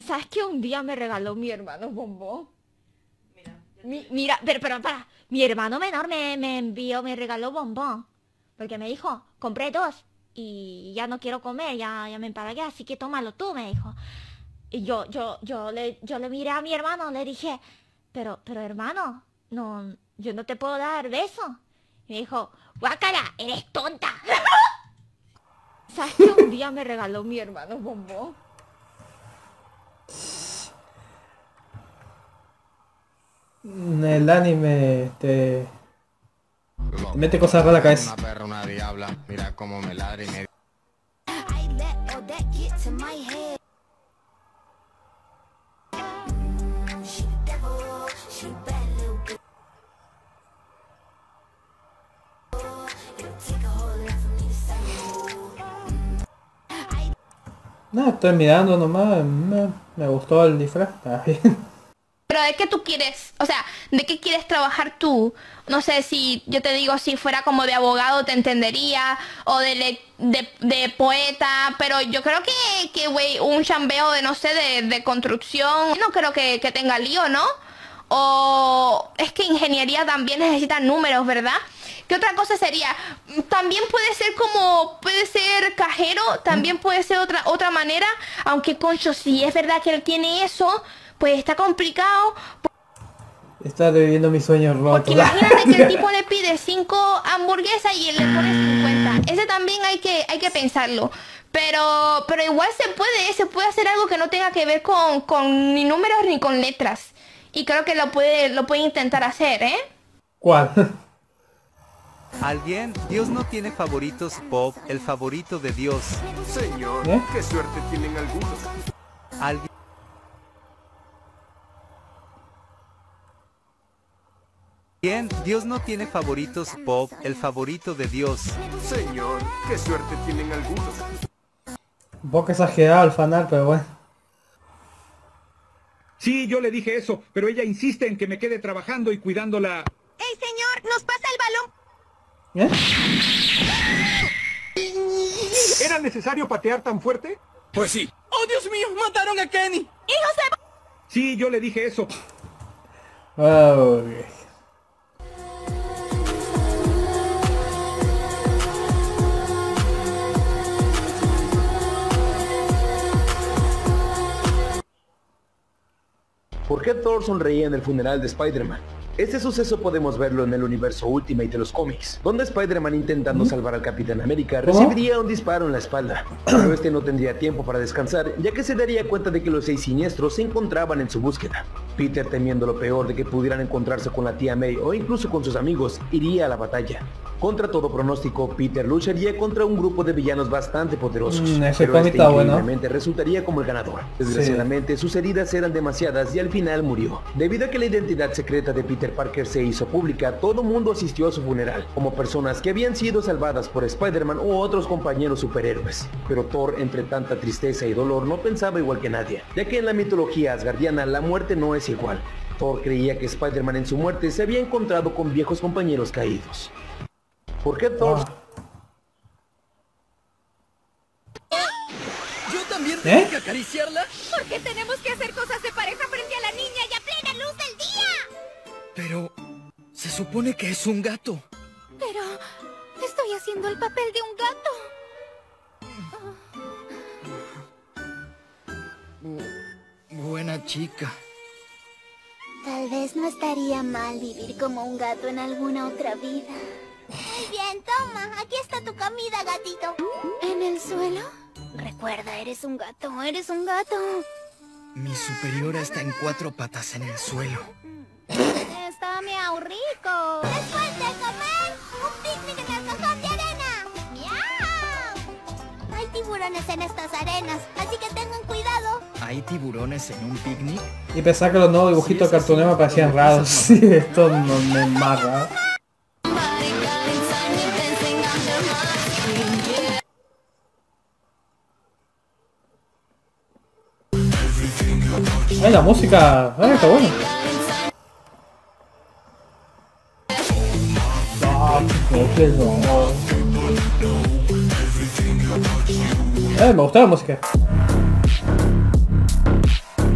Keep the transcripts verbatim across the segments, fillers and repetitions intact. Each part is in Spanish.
¿Sabes que un día me regaló mi hermano bombón? Mi, mira, pero, pero, para. Mi hermano menor me, me envió, me regaló bombón. Porque me dijo, compré dos y ya no quiero comer, ya, ya me empalagué, así que tómalo tú, me dijo. Y yo, yo, yo le, yo le miré a mi hermano, le dije, pero, pero hermano, no, yo no te puedo dar beso. Y me dijo, guácala, eres tonta. ¿Sabes que un día me regaló mi hermano bombón? El anime te, te mete cosas raras a la cabeza. Una perra, una diabla, mira cómo me ladra y me... No, estoy mirando nomás, me, me gustó el disfraz, está bien. Pero ¿de qué tú quieres? O sea, ¿de qué quieres trabajar tú? No sé si yo te digo si fuera como de abogado te entendería, o de, le- de, de poeta, pero yo creo que, que güey, un chambeo de, no sé, de, de construcción, no creo que, que tenga lío, ¿no? O es que ingeniería también necesita números, ¿verdad? ¿Qué otra cosa sería? También puede ser como, puede ser cajero, también puede ser otra, otra manera, aunque concho, si es verdad que él tiene eso, pues está complicado. Está reviviendo mi sueño roto. Porque imagínate que el tipo le pide cinco hamburguesas y él le pone cincuenta. Ese también hay que, hay que pensarlo. Pero, pero igual se puede, se puede hacer algo que no tenga que ver con, con ni números ni con letras. Y creo que lo puede, lo puede intentar hacer, ¿eh? ¿Cuál? ¿Alguien? Dios no tiene favoritos, Pop, el favorito de Dios. Señor, ¿Eh? qué suerte tienen algunos. ¿Alguien? ¿Quién? Dios no tiene favoritos, Pop, el favorito de Dios. Señor, qué suerte tienen algunos. Un poco exagerado el fanart, pero bueno. Sí, yo le dije eso, pero ella insiste en que me quede trabajando y cuidándola. ¡Ey, señor! ¡Nos pasa el balón! ¿Eh? ¿Era necesario patear tan fuerte? Pues sí. ¡Oh, Dios mío! ¡Mataron a Kenny! ¡Hijos de... Sí, yo le dije eso. Oh, okay. ¿Por qué Thor sonreía en el funeral de Spider-Man? Este suceso podemos verlo en el universo Ultimate de los cómics, donde Spider-Man intentando salvar al Capitán América recibiría un disparo en la espalda, pero este no tendría tiempo para descansar, ya que se daría cuenta de que los seis siniestros se encontraban en su búsqueda. Peter, temiendo lo peor de que pudieran encontrarse con la tía May o incluso con sus amigos, iría a la batalla. Contra todo pronóstico, Peter lucharía contra un grupo de villanos bastante poderosos, Mm, ese pero cómic este está bueno. increíblemente resultaría como el ganador. Desgraciadamente, sus heridas eran demasiadas y al final murió. Debido a que la identidad secreta de Peter Parker se hizo pública, todo mundo asistió a su funeral, como personas que habían sido salvadas por Spider-Man u otros compañeros superhéroes. Pero Thor, entre tanta tristeza y dolor, no pensaba igual que nadie, ya que en la mitología asgardiana la muerte no es igual. Thor creía que Spider-Man en su muerte se había encontrado con viejos compañeros caídos. ¿Por qué Thor? ¿Yo también ¿Eh? tengo que acariciarla? ¿Por qué tenemos que hacer cosas de pareja frente a la niña y a plena luz del día? Pero se supone que es un gato. Pero estoy haciendo el papel de un gato. Buena chica. Tal vez no estaría mal vivir como un gato en alguna otra vida. Muy bien, toma. Aquí está tu comida, gatito. ¿En el suelo? Recuerda, eres un gato, eres un gato. Mi superiora está en cuatro patas en el suelo. Está miau rico. Después de comer, un picnic en el cajón de arena. ¡Miau! Hay tiburones en estas arenas, así que tengan cuidado. ¿Hay tiburones en un picnic? Y pensaba que los nuevos dibujitos de Cartoon me parecían raros. Sí, esto no me es más raro. Ay, la música, ay, está bueno. Ah, qué no. Eh, me gustaba la música.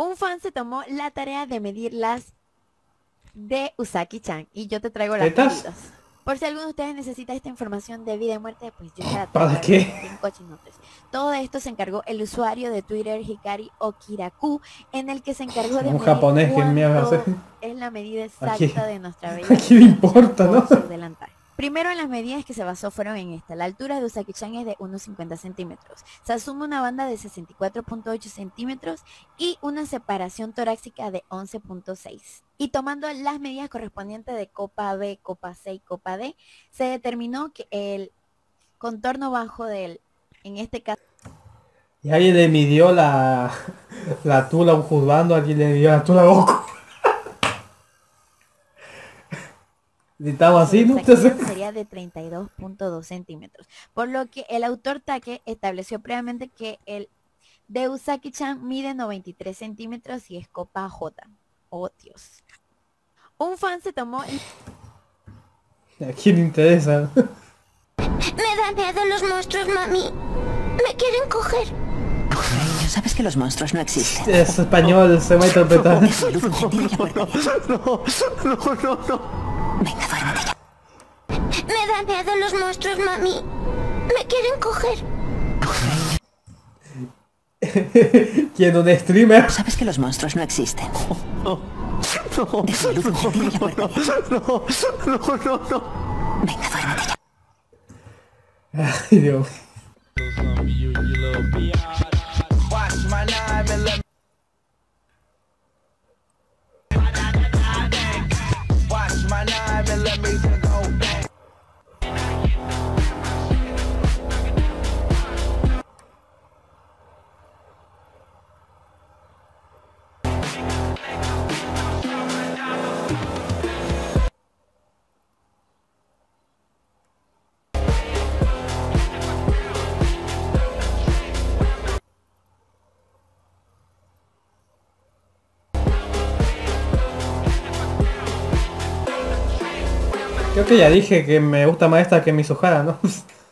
Un fan se tomó la tarea de medir las de Usaki-chan y yo te traigo las ¿Tetas? medidas. Por si alguno de ustedes necesita esta información de vida y muerte, pues yo ya la ¿Para traigo qué? en cochinotes. Todo esto se encargó el usuario de Twitter Hikari Okiraku, en el que se encargó de Un medir japonés que mierda hace. cuánto es la medida exacta Aquí- de nuestra ¿A bella quién le importa, no? por su delantal. Primero, en las medidas que se basó fueron en esta. La altura de Usaki-chan es de uno cincuenta centímetros. Se asume una banda de sesenta y cuatro punto ocho centímetros y una separación torácica de once punto seis. Y tomando las medidas correspondientes de copa B, copa C y copa D, se determinó que el contorno bajo del, en este caso, Y alguien le midió la, la tula a un juzgando, alguien le midió la tula a Goku. Estamos así, ¿no? Usaki-chan sería de treinta y dos punto dos centímetros. Por lo que el autor Take estableció previamente que el de Usaki-chan mide noventa y tres centímetros y es copa J. Oh, Dios. Un fan se tomó... ¿A quién le interesa? Me dan miedo los monstruos, mami. Me quieren coger. Cariño, sabes que los monstruos no existen. Es español, se va a interpretar. No, no, no, no, no. Venga, duérmete ya. Me dan miedo los monstruos, mami. Me quieren coger. ¿Quién, un streamer? Sabes que los monstruos no existen. No, no, no, no, no, no. Venga, duérmete ya. Ay, Dios. Creo que ya dije que me gusta más esta que Mizuhara, ¿no?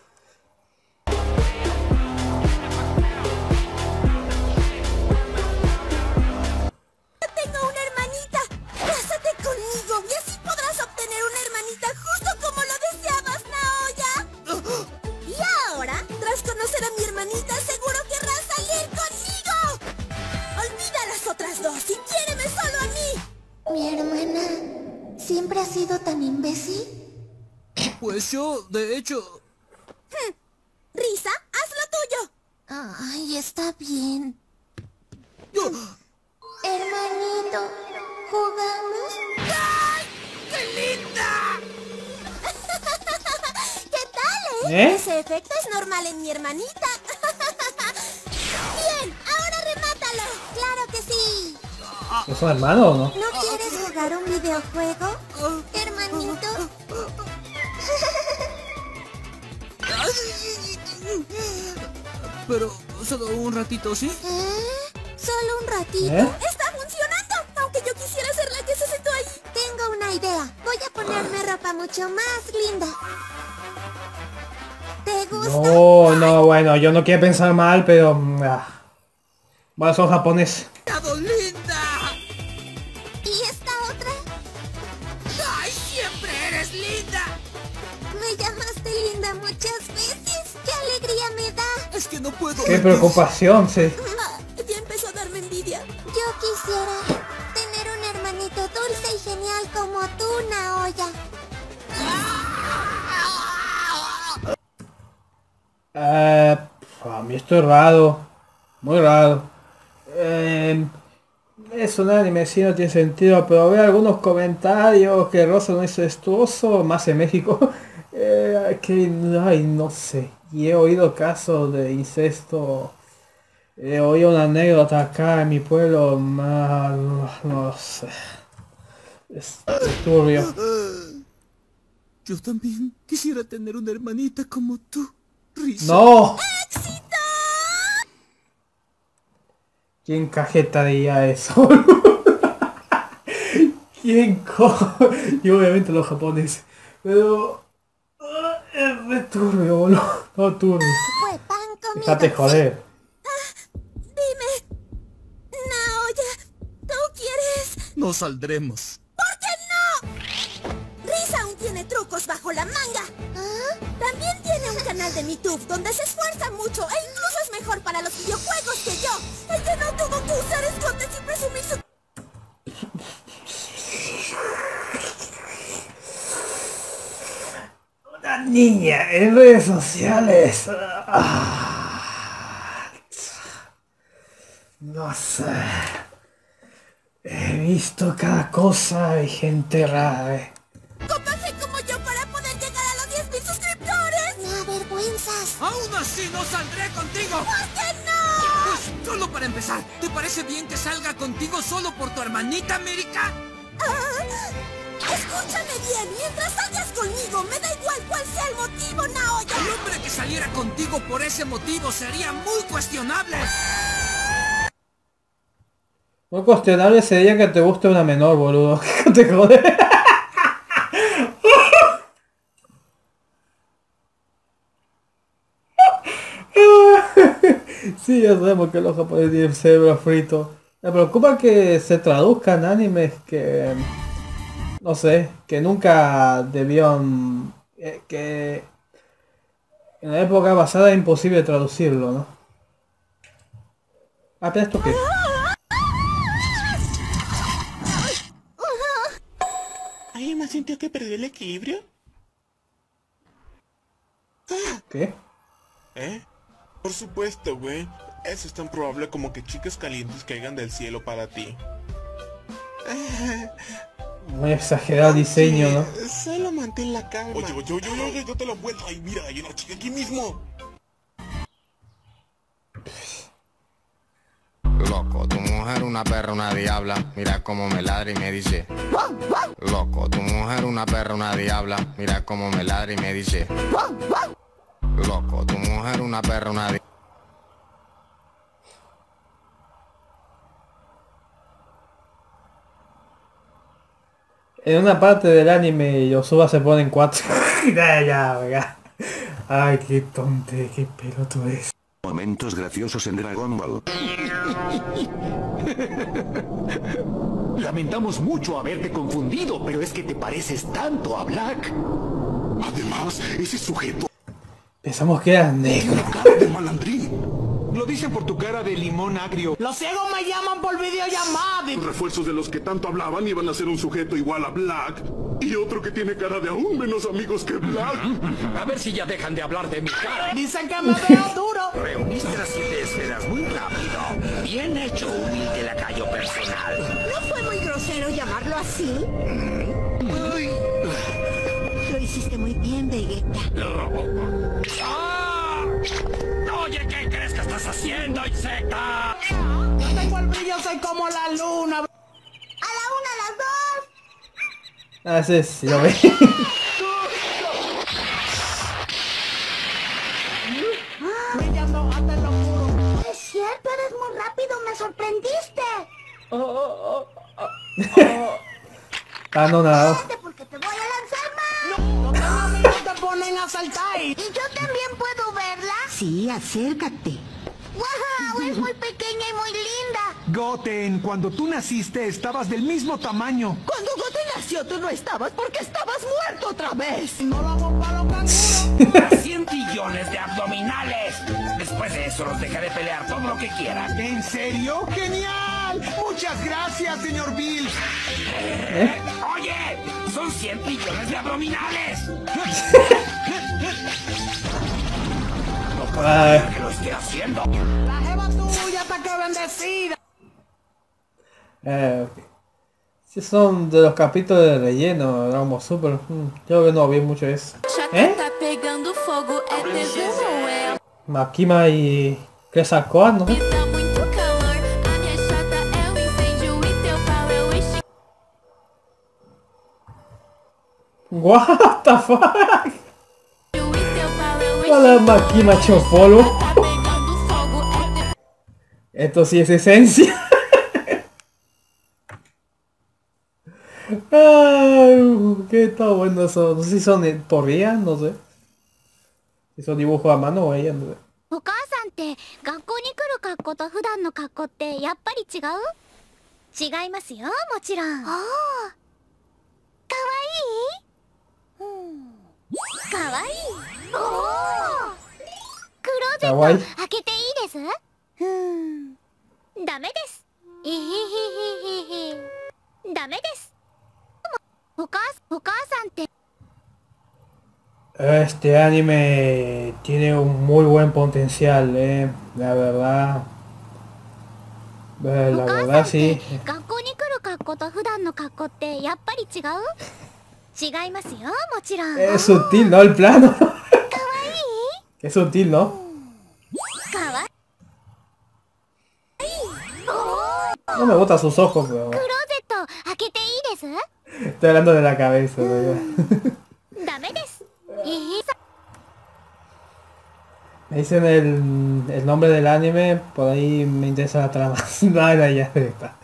Tengo una hermanita. Cásate conmigo y así podrás obtener una hermanita justo como lo deseabas, Naoya. Y ahora, tras conocer a mi hermanita, seguro querrás salir conmigo. Olvida a las otras dos y quiéreme solo a mí. Mi hermana siempre ha sido tan imbécil. Pues yo, de hecho... Hmm. Risa, haz lo tuyo. Ay, está bien. Hermanito, ¿jugamos? ¡Ay, qué linda! ¿Qué tal, eh? ¿Eh? Ese efecto es normal en mi hermanita. Bien, ahora remátalo. Claro que sí. ¿Es un hermano o no? ¿No quieres jugar un videojuego, hermanito? Pero solo un ratito, ¿sí? ¿Eh? ¿Solo un ratito? ¿Eh? ¡Está funcionando! Aunque yo quisiera ser la que se sentó ahí. Tengo una idea. Voy a ponerme ropa mucho más linda. ¿Te gusta? No, no, bueno, yo no quiero pensar mal, pero... mm, ah. Bueno, son japoneses. ¡Linda! ¿Y esta otra? ¡Ay, siempre eres linda! Me llamaste linda muchas veces. ¡Qué alegría me da! Es que no puedo... Qué preocupación, sí. Ah, ya empezó a darme envidia. Yo quisiera tener un hermanito dulce y genial como tú, Naoya. Eh, a mí esto es raro. Muy raro. Eh, es un anime, sí, no tiene sentido, pero veo algunos comentarios que Rosa no es incestuoso, más en México. Eh, que, ay, no sé. Y he oído casos de incesto. He oído una anécdota acá en mi pueblo, más, no sé. Es, es turbio. Yo también quisiera tener una hermanita como tú, Risa. ¡No! ¿Quién cajetaría eso? ¿Quién co... Y obviamente los japoneses. Pero... ah, es re turbio, boludo. No turbio. Fue pan comido. Déjate joder. Dime, Naoya, no saldremos. ¿Por qué no? Risa aún tiene trucos bajo la manga. ¿Ah? También tiene un canal de YouTube donde se esfuerza mucho e incluso es mejor para los videojuegos que yo. Ella no tuvo que usar escotes y presumir su... Una niña en redes sociales. Ah, no sé. He visto cada cosa y gente rara. Eh. Cómpanse como yo para poder llegar a los diez mil suscriptores. No avergüenzas. ¡Aún así no saldré contigo! ¿Por qué no? Pues solo para empezar, ¿te parece bien que salga contigo solo por tu hermanita América? Ah, escúchame bien, mientras salgas conmigo, me da igual cuál sea el motivo, Naoya. El hombre que saliera contigo por ese motivo sería muy cuestionable. Muy cuestionable sería que te guste una menor, boludo. ¿Qué te jode? Sí, ya sabemos que los japoneses tienen cerebro frito. Me preocupa que se traduzcan animes que... no sé, que nunca debieron... Eh, que... en la época pasada es imposible traducirlo, ¿no? Ah, pero ¿esto qué? ¿Alguien más sintió que perdió el equilibrio? ¿Qué? ¿Eh? Por supuesto, güey. Eso es tan probable como que chicas calientes caigan del cielo para ti. Muy exagerado diseño, ¿no? Solo mantén la calma. Oye, oye, oye, oye, oye, date la vuelta. Ay, mira, hay una chica aquí mismo. Loco, tu mujer una perra, una diabla. Mira cómo me ladra y me dice. Loco, tu mujer una perra, una diabla. Mira cómo me ladra y me dice. Loco, tu mujer una perra, una diabla. En una parte del anime Yosuba se pone en cuatro. Ya, ya, ya. Ay, qué tonte, qué pelotudo es. Momentos graciosos en Dragon Ball. Lamentamos mucho haberte confundido, pero es que te pareces tanto a Black. Además, ese sujeto... Pensamos que era negro. de malandrín. Lo dicen por tu cara de limón agrio. Los ciegos me llaman por videollamada. Los refuerzos de los que tanto hablaban iban a ser un sujeto igual a Black. Y otro que tiene cara de aún menos amigos que Black. A ver si ya dejan de hablar de mi cara. Dicen que me veo duro. Reuniste las siete esferas muy rápido. Bien hecho, humilde lacayo personal. ¿No fue muy grosero llamarlo así? Uy. Lo hiciste muy bien, Vegeta. ¡Ah! Oye, ¿qué crees que estás haciendo, insecta? Yo tengo el brillo, soy como la luna. A la una, a las dos. Ah, sí, sí, lo ve. Brillando hasta el oscuro. Es cierto, eres muy rápido, me sorprendiste. Oh, oh, oh, oh. Ah, no, nada. Porque te voy a lanzar más. No, los amigos te ponen a saltar. ¿Y yo también puedo verla? Sí, acércate. ¡Wow! Es muy pequeña y muy linda. Goten, cuando tú naciste estabas del mismo tamaño. Cuando Goten nació tú no estabas porque estabas muerto otra vez. No lo hago para los canguros. cien billones de abdominales. Después de eso los dejaré pelear todo lo que quieran. ¿En serio? ¡Genial! Muchas gracias, señor Bill. ¿Eh? Oye, son cien billones de abdominales. Ay. ¿Qué lo estoy haciendo? La jeva tuya está que bendecida. Eh, ok. Si son de los capítulos de relleno, Dragon Ball Super. Hmm, creo que no vi mucho eso. ¿Eh? Makima y Kresakoa, ¿no? What the fuck? Hola, Makima Chopolo. Esto sí es esencia. Ay, qué está bueno eso. No sé si son por día, no sé. Si son dibujos a mano o ella, no sé. お母さんって学校に来る格好と普段の格好ってやっぱり違う？ 違いますよ、もちろん。おお。かわいい？かわいい。おお。クローゼット開けていいです？うーん。ダメです。えへへへへへ。ダメです。お母お母さんって。 Este anime tiene un muy buen potencial, eh, la verdad. Eh, la verdad sí. 学校に来る格好と普段の格好ってやっぱり違う？違いますよ、もちろん。 Es sutil, ¿no? El plano. かわいい？ Es sutil, ¿no? かわいい。 No me gustan sus ojos, pero... クローゼット開けていいです？ Estoy hablando de la cabeza, ¿no? ダメです。 Me dicen el, el nombre del anime, por ahí me interesa la trama. No, no, ya está.